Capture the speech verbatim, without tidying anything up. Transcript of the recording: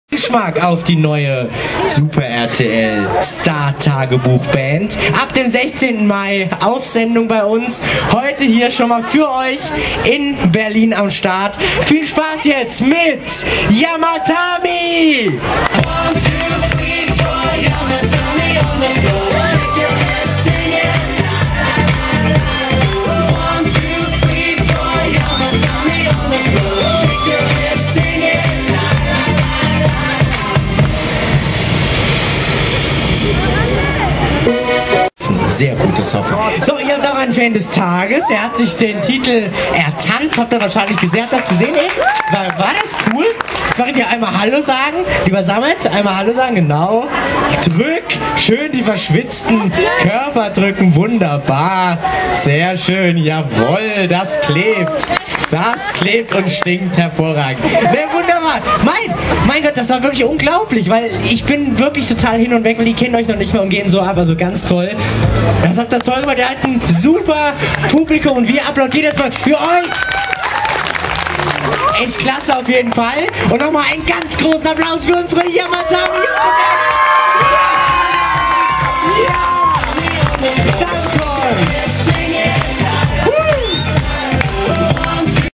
Geschmack auf die neue Super R T L Star Tagebuch Band. Ab dem sechzehnten Mai auf Sendung bei uns. Heute hier schon mal für euch in Berlin am Start. Viel Spaß jetzt mit Yamatami! Sehr gutes Hoffen. So, ihr habt auch einen Fan des Tages. Der hat sich den Titel ertanzt. Habt ihr wahrscheinlich gesehen. Habt ihr das gesehen eben? War, war das cool? Jetzt mache ich dir einmal Hallo sagen. Lieber Samet, einmal Hallo sagen. Genau. Drück. Schön die verschwitzten Körper drücken. Wunderbar. Sehr schön. Jawohl, das klebt. Das klebt und stinkt hervorragend. Ne, wunderbar. Mein, mein Gott, das war wirklich unglaublich, weil ich bin wirklich total hin und weg, weil die kennen euch noch nicht mehr und gehen so ab, also ganz toll. Das habt ihr toll gemacht, ihr habt ein super Publikum und wir applaudieren jetzt mal für euch. Echt klasse auf jeden Fall. Und nochmal einen ganz großen Applaus für unsere Yamatami.